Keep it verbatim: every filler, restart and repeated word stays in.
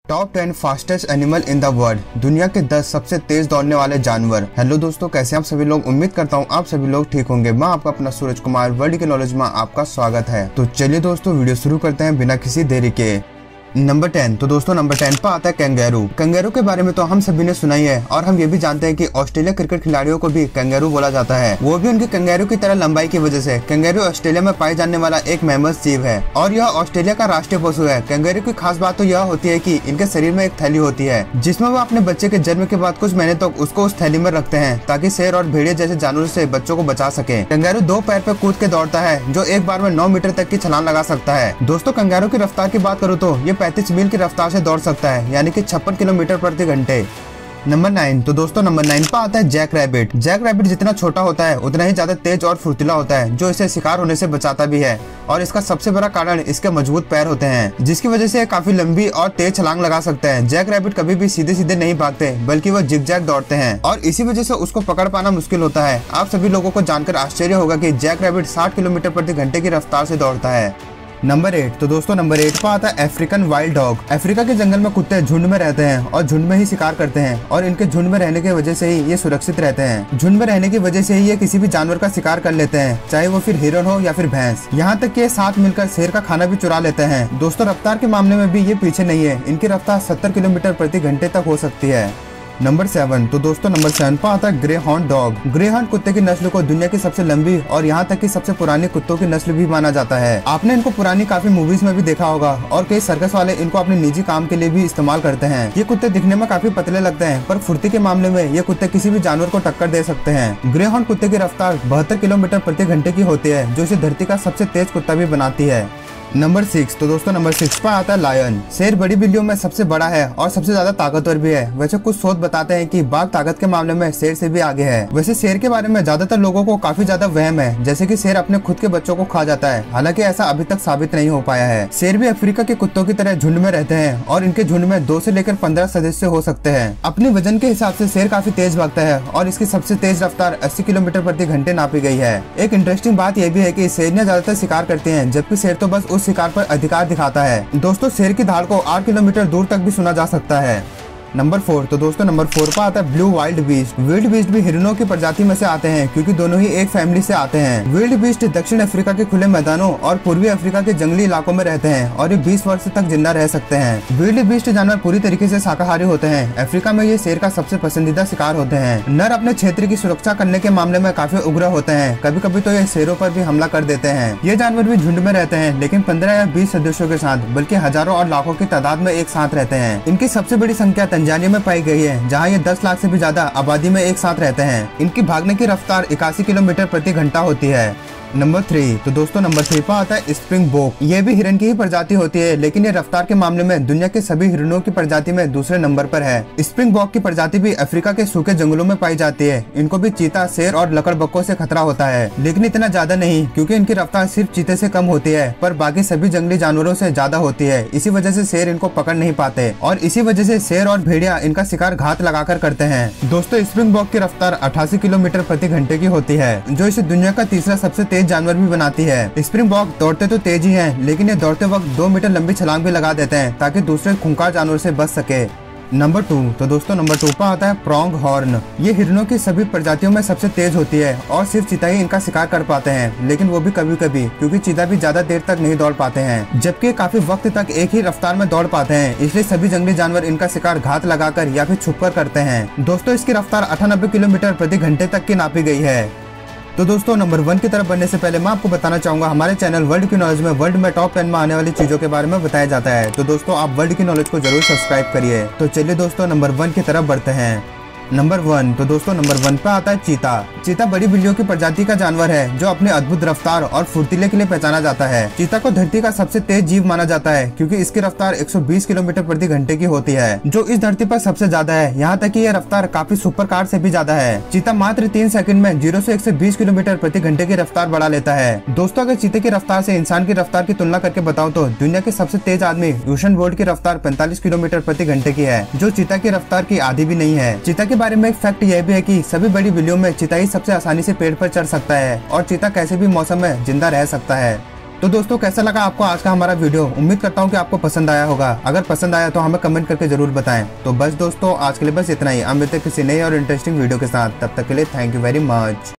Top ten fastest animal in the world, दुनिया के दस सबसे तेज दौड़ने वाले जानवर। हेलो दोस्तों, कैसे आप सभी लोग। उम्मीद करता हूँ आप सभी लोग ठीक होंगे। मैं आपका अपना सूरज कुमार वर्ल्ड के नॉलेज में आपका स्वागत है। तो चलिए दोस्तों, वीडियो शुरू करते हैं बिना किसी देरी के। Number ten. तो दोस्तों नंबर टेन पर आता है कैंगेरू। कैंगेरू के बारे में तो हम सभी ने सुना ही है और हम ये भी जानते हैं कि ऑस्ट्रेलिया क्रिकेट खिलाड़ियों को भी कैंगेरू बोला जाता है, वो भी उनके कैंगेरू की तरह लंबाई की वजह से। कैंगेरू ऑस्ट्रेलिया में पाए जाने वाला एक मैमल्स जीव है और यह ऑस्ट्रेलिया का राष्ट्रीय पशु है। कैंगेरू की खास बात तो यह होती है कि इनके शरीर में एक थैली होती है जिसमें वो अपने बच्चे के जन्म के बाद कुछ महीने तक उसको उस थैली में रखते हैं ताकि शेर और भेड़िया जैसे जानवरों से बच्चों को बचा सके। कैंगेरू दो पैर पे कूद के दौड़ता है जो एक बार में नौ मीटर तक की छलांग लगा सकता है। दोस्तों कैंगेरू की रफ्तार की बात करूँ तो ये पैंतीस मील की रफ्तार से दौड़ सकता है, यानी कि छप्पन किलोमीटर प्रति घंटे। Number nine. तो दोस्तों नंबर नाइन पर आता है जैक रैबिट। जैक रैबिट जितना छोटा होता है उतना ही ज्यादा तेज और फुर्तीला होता है, जो इसे शिकार होने से बचाता भी है। और इसका सबसे बड़ा कारण इसके मजबूत पैर होते हैं, जिसकी वजह से काफी लंबी और तेज छलांग लगा सकते हैं। जैक रैबिट कभी भी सीधे सीधे नहीं भागते, बल्कि वह जिग-जैग दौड़ते हैं और इसी वजह से उसको पकड़ पाना मुश्किल होता है। आप सभी लोगों को जानकर आश्चर्य होगा कि जैक रैबिट साठ किलोमीटर प्रति घंटे की रफ्तार से दौड़ता है। Number eight. तो दोस्तों नंबर एट पर आता है अफ्रीकन वाइल्ड डॉग। अफ्रीका के जंगल में कुत्ते झुंड में रहते हैं और झुंड में ही शिकार करते हैं और इनके झुंड में रहने की वजह से ही ये सुरक्षित रहते हैं। झुंड में रहने की वजह से ही ये किसी भी जानवर का शिकार कर लेते हैं, चाहे वो फिर हिरन हो या फिर भैंस। यहाँ तक कि ये साथ मिलकर शेर का खाना भी चुरा लेते हैं। दोस्तों रफ्तार के मामले में भी ये पीछे नहीं है, इनकी रफ्तार सत्तर किलोमीटर प्रति घंटे तक हो सकती है। Number seven. तो दोस्तों नंबर सेवन पर आता है grey horn dog. Grey horn कुत्ते की नस्ल को दुनिया की सबसे लंबी और यहाँ तक कि सबसे पुरानी कुत्तों की नस्ल भी माना जाता है। आपने इनको पुरानी काफी मूवीज में भी देखा होगा और कई सर्कस वाले इनको अपने निजी काम के लिए भी इस्तेमाल करते हैं। ये कुत्ते दिखने में काफी पतले लगते हैं, पर फुर्ती के मामले में ये कुत्ते किसी भी जानवर को टक्कर दे सकते हैं। ग्रे हॉर्न कुत्ते की रफ्तार बहत्तर किलोमीटर प्रति घंटे की होती है, जो इसे धरती का सबसे तेज कुत्ता भी बनाती है। Number six. तो दोस्तों नंबर सिक्स पर आता है लायन। शेर बड़ी बिल्लियों में सबसे बड़ा है और सबसे ज्यादा ताकतवर भी है। वैसे कुछ शोध बताते हैं कि बाघ ताकत के मामले में शेर से भी आगे है। वैसे शेर के बारे में ज्यादातर लोगों को काफी ज्यादा वहम है, जैसे कि शेर अपने खुद के बच्चों को खा जाता है। हालांकि ऐसा अभी तक साबित नहीं हो पाया है। शेर भी अफ्रीका के कुत्तों की तरह झुंड में रहते हैं और इनके झुंड में दो से लेकर पंद्रह सदस्य हो सकते हैं। अपने वजन के हिसाब से शेर काफी तेज भागता है और इसकी सबसे तेज रफ्तार अस्सी किलोमीटर प्रति घंटे नापी गई है। एक इंटरेस्टिंग बात यह भी है कि शेरनियां ज्यादातर शिकार करती हैं, जबकि शेर तो बस उस शिकार पर अधिकार दिखाता है। दोस्तों शेर की धाड़ को आठ किलोमीटर दूर तक भी सुना जा सकता है। Number four. तो दोस्तों नंबर फोर पर आता है blue wild beast. Wild beast भी हिरणों की प्रजाति में से आते हैं, क्योंकि दोनों ही एक फैमिली से आते हैं। विल्ड बीस्ट दक्षिण अफ्रीका के खुले मैदानों और पूर्वी अफ्रीका के जंगली इलाकों में रहते हैं और ये बीस वर्ष तक जिंदा रह सकते हैं। विल्ड बीस्ट जानवर पूरी तरीके से शाकाहारी होते हैं। अफ्रीका में ये शेर का सबसे पसंदीदा शिकार होते हैं। नर अपने क्षेत्र की सुरक्षा करने के मामले में काफी उग्र होते हैं। कभी कभी तो ये शेरों पर भी हमला कर देते हैं। ये जानवर भी झुंड में रहते हैं, लेकिन पंद्रह या बीस सदस्यों के साथ, बल्कि हजारों और लाखों की तादाद में एक साथ रहते हैं। इनकी सबसे बड़ी संख्या तंजानिया में पाई गई, जहां ये दस लाख से भी ज्यादा आबादी में एक साथ रहते हैं। इनकी भागने की रफ्तार इक्यासी किलोमीटर प्रति घंटा होती है। Number three. तो दोस्तों नंबर थ्री पर आता है स्प्रिंग बोक। ये भी हिरन की ही प्रजाति होती है, लेकिन ये रफ्तार के मामले में दुनिया के सभी हिरणों की प्रजाति में दूसरे नंबर पर है। स्प्रिंग बोक की प्रजाति भी अफ्रीका के सूखे जंगलों में पाई जाती है। इनको भी चीता, शेर और लकड़बग्घों से खतरा होता है, लेकिन इतना ज्यादा नहीं, क्योंकि इनकी रफ्तार सिर्फ चीते से कम होती है, पर बाकी सभी जंगली जानवरों से ज्यादा होती है। इसी वजह से शेर इनको पकड़ नहीं पाते और इसी वजह से शेर और भेड़िया इनका शिकार घात लगाकर करते हैं। दोस्तों स्प्रिंग बोक की रफ्तार अठासी किलोमीटर प्रति घंटे की होती है, जो इसे दुनिया का तीसरा सबसे तेज जानवर भी बनाती है। स्प्रिंग बॉक दौड़ते तो तेज ही हैं, लेकिन ये दौड़ते वक्त दो मीटर लंबी छलांग भी लगा देते हैं ताकि दूसरे खूंखार जानवर से बच सके। Number two. तो दोस्तों नंबर टू पर आता है प्रॉन्ग हॉर्न। ये हिरणों की सभी प्रजातियों में सबसे तेज होती है और सिर्फ चीता ही इनका शिकार कर पाते हैं, लेकिन वो भी कभी कभी, क्योंकि चीता भी ज्यादा देर तक नहीं दौड़ पाते हैं, जबकि काफी वक्त तक एक ही रफ्तार में दौड़ पाते हैं। इसलिए सभी जंगली जानवर इनका शिकार घात लगाकर या फिर छुपकर करते हैं। दोस्तों इसकी रफ्तार अठानबे किलोमीटर प्रति घंटे तक की नापी गई है। तो दोस्तों नंबर वन की तरफ बढ़ने से पहले मैं आपको बताना चाहूंगा, हमारे चैनल वर्ल्ड की नॉलेज में वर्ल्ड में टॉप टेन में आने वाली चीजों के बारे में बताया जाता है। तो दोस्तों आप वर्ल्ड की नॉलेज को जरूर सब्सक्राइब करिए। तो चलिए दोस्तों नंबर वन की तरफ बढ़ते हैं। Number one. तो दोस्तों नंबर वन पे आता है चीता। चीता बड़ी बिल्लियों की प्रजाति का जानवर है जो अपने अद्भुत रफ्तार और फुर्तीले के लिए पहचाना जाता है। चीता को धरती का सबसे तेज जीव माना जाता है, क्योंकि इसकी रफ्तार एक सौ बीस किलोमीटर प्रति घंटे की होती है, जो इस धरती पर सबसे ज्यादा है। यहाँ तक कि यह रफ्तार काफी सुपर कार से भी ज्यादा है। चीता मात्र तीन सेकंड में जीरो से एक सौ बीस किलोमीटर प्रति घंटे की रफ्तार बढ़ा लेता है। दोस्तों अगर चीते की रफ्तार से इंसान की रफ्तार की तुलना करके बताऊं तो दुनिया के सबसे तेज आदमी यूसेन बोल्ट की रफ्तार पैंतालीस किलोमीटर प्रति घंटे की है, जो चीता की रफ्तार की आधी भी नहीं है। चीता के बारे में एक फैक्ट यह भी है कि सभी बड़ी बिल्लियों में चीता ही सबसे आसानी से पेड़ पर चढ़ सकता है और चीता कैसे भी मौसम में जिंदा रह सकता है। तो दोस्तों कैसा लगा आपको आज का हमारा वीडियो? उम्मीद करता हूँ कि आपको पसंद आया होगा। अगर पसंद आया तो हमें कमेंट करके जरूर बताएं। तो बस दोस्तों आज के लिए बस इतना ही। अब मिलते हैं किसी नए और इंटरेस्टिंग वीडियो के साथ। तब तक के लिए थैंक यू वेरी मच।